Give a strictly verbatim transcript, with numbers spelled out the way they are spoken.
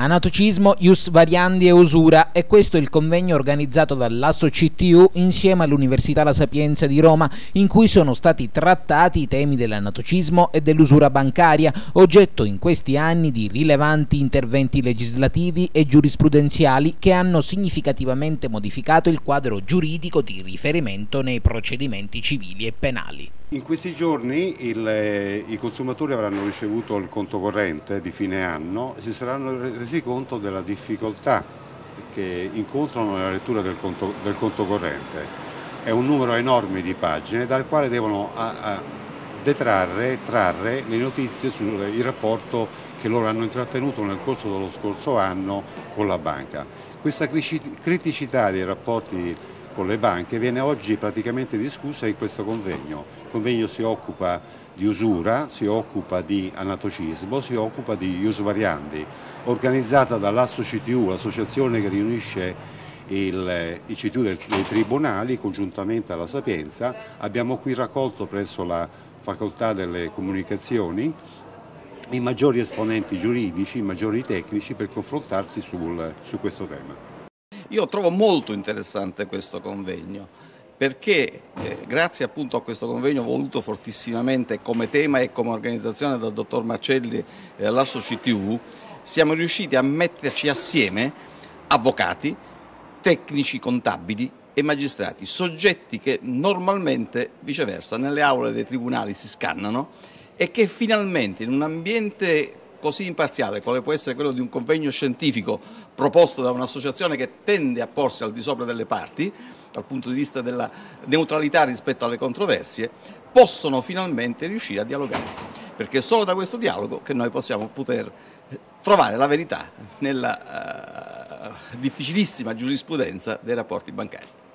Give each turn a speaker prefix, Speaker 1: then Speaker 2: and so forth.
Speaker 1: Anatocismo, ius variandi e usura, e questo è il convegno organizzato dall'Asso C T U insieme all'Università La Sapienza di Roma, in cui sono stati trattati i temi dell'anatocismo e dell'usura bancaria, oggetto in questi anni di rilevanti interventi legislativi e giurisprudenziali che hanno significativamente modificato il quadro giuridico di riferimento nei procedimenti civili e penali.
Speaker 2: In questi giorni il, i consumatori avranno ricevuto il conto corrente di fine anno e si saranno resi conto della difficoltà che incontrano nella lettura del conto, del conto corrente. È un numero enorme di pagine dal quale devono a, a detrarre, trarre le notizie sul rapporto che loro hanno intrattenuto nel corso dello scorso anno con la banca. Questa criticità dei rapporti con le banche viene oggi praticamente discussa in questo convegno. Il convegno si occupa di usura, si occupa di anatocismo, si occupa di ius variandi, organizzata dall'Asso C T U, l'associazione che riunisce il, i C T U dei, dei tribunali, congiuntamente alla Sapienza. Abbiamo qui raccolto presso la Facoltà delle Comunicazioni i maggiori esponenti giuridici, i maggiori tecnici per confrontarsi sul, su questo tema.
Speaker 3: Io trovo molto interessante questo convegno perché eh, grazie appunto a questo convegno voluto fortissimamente come tema e come organizzazione dal dottor Marcelli e all'Asso C T U siamo riusciti a metterci assieme avvocati, tecnici contabili e magistrati, soggetti che normalmente viceversa nelle aule dei tribunali si scannano e che finalmente in un ambiente così imparziale quale può essere quello di un convegno scientifico proposto da un'associazione che tende a porsi al di sopra delle parti dal punto di vista della neutralità rispetto alle controversie, possono finalmente riuscire a dialogare, perché è solo da questo dialogo che noi possiamo poter trovare la verità nella uh, difficilissima giurisprudenza dei rapporti bancari.